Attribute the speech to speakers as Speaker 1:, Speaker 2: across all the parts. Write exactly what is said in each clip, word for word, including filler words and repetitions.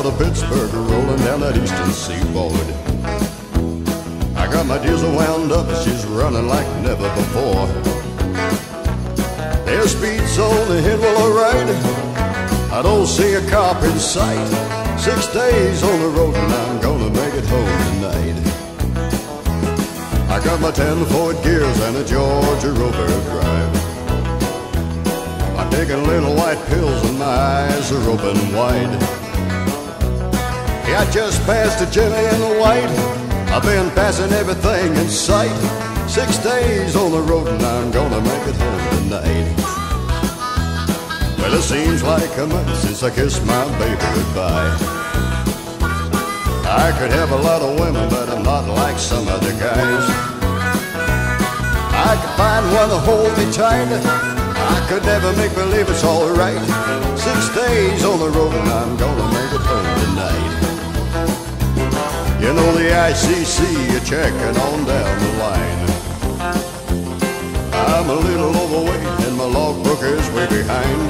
Speaker 1: of Pittsburgh, rolling down that eastern seaboard. I got my diesel wound up, she's running like never before. There's speeds on the hill, well, alright, I don't see a cop in sight. Six days on the road and I'm gonna make it home tonight. I got my ten Ford gears and a Georgia overdrive. I'm taking little white pills and my eyes are open wide. Yeah, I just passed a Jimmy in the white. I've been passing everything in sight. Six days on the road and I'm gonna make it home tonight. Well, it seems like a month since I kissed my baby goodbye. I could have a lot of women, but I'm not like some other guys. I could find one to hold me tight. I could never make believe it's alright. Six days on the road and I'm gonna make it home tonight. You know the I C C, you're checking on down the line. I'm a little overweight and my logbook is way behind.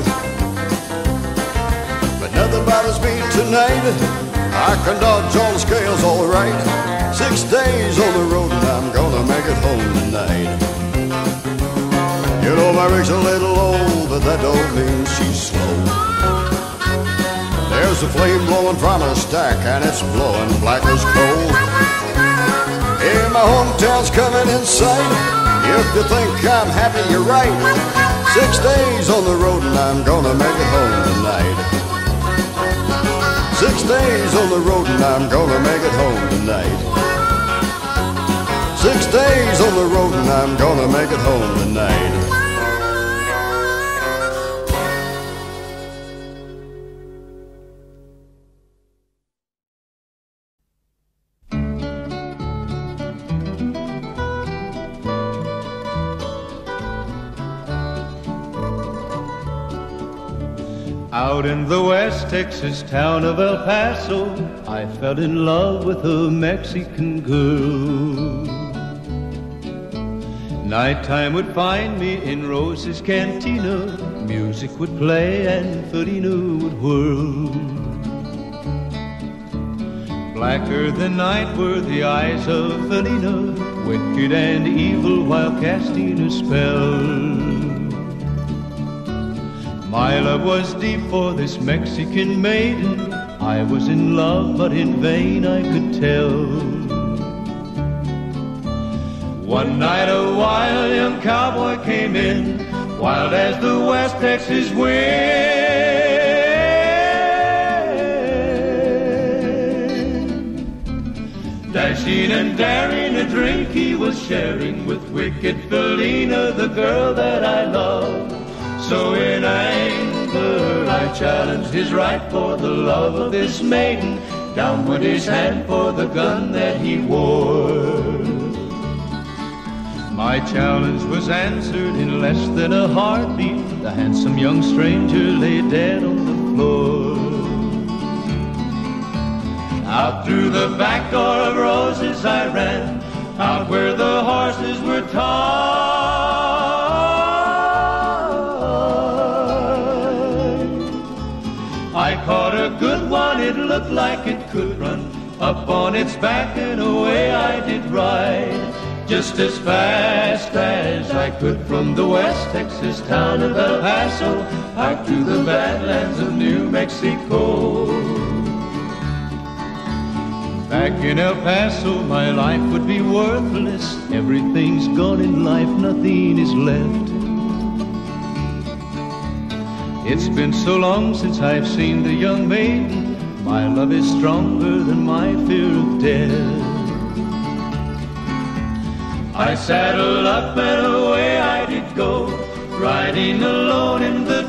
Speaker 1: But nothing bothers me tonight. I can dodge all the scales alright. Six days on the road and I'm gonna make it home tonight. You know my rig's a little old, but that don't mean she's slow. There's a flame blowing from a stack and it's blowing black as coal. Hey, my hometown's coming in sight. If you think I'm happy, you're right. Six days on the road and I'm gonna make it home tonight. Six days on the road and I'm gonna make it home tonight. Six days on the road and I'm gonna make it home tonight.
Speaker 2: Out in the West Texas town of El Paso, I fell in love with a Mexican girl. Nighttime would find me in Rose's Cantina. Music would play and Felina would whirl. Blacker than night were the eyes of Felina, wicked and evil while casting a spell. My love was deep for this Mexican maiden. I was in love, but in vain I could tell. One night a wild young cowboy came in, wild as the West Texas wind. Dashing and daring, a drink he was sharing with wicked Felina, the girl that I loved. So in anger I challenged his right for the love of this maiden. Down went his hand for the gun that he wore. My challenge was answered in less than a heartbeat. The handsome young stranger lay dead on the floor. Out through the back door of Roses I ran, out where the horses were tied. I caught a good one, it looked like it could run. Up on its back and away I did ride, just as fast as I could from the West Texas town of El Paso out to the badlands of New Mexico. Back in El Paso my life would be worthless. Everything's gone in life, nothing is left. It's been so long since I've seen the young maiden. My love is stronger than my fear of death. I saddled up and away I did go, riding alone in the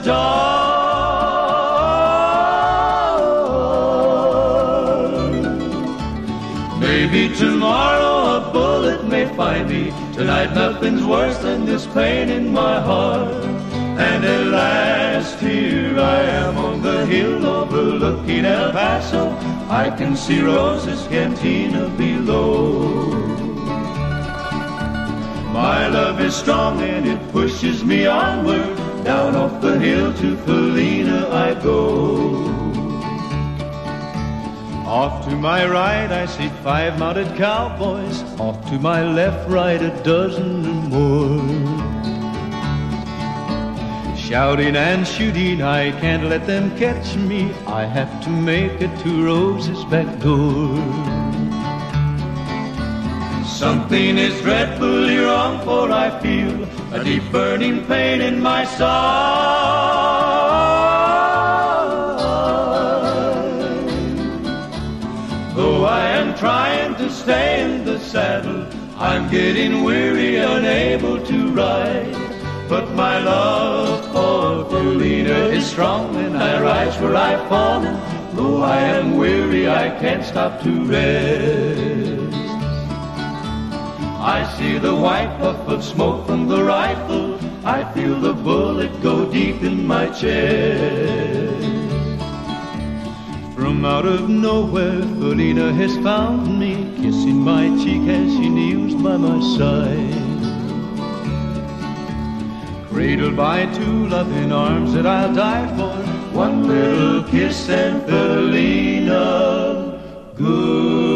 Speaker 2: dark. Maybe tomorrow a bullet may find me. Tonight nothing's worse than this pain in my heart. And at last here I am on the hill overlooking El Paso. I can see Rose's Cantina below. My love is strong and it pushes me onward. Down off the hill to Felina I go. Off to my right I see five mounted cowboys. Off to my left, right, a dozen or more. Shouting and shooting, I can't let them catch me. I have to make it to Rose's back door. Something is dreadfully wrong, for I feel a deep burning pain in my side. Though I am trying to stay in the saddle, I'm getting weary, unable to ride. But my love for Felina is strong, and I rise where I've fallen. Though I am weary, I can't stop to rest. I see the white puff of smoke from the rifle. I feel the bullet go deep in my chest. From out of nowhere, Felina has found me, kissing my cheek as she kneels by my side. Cradled by two loving arms that I'll die for. One little kiss and Felina, good.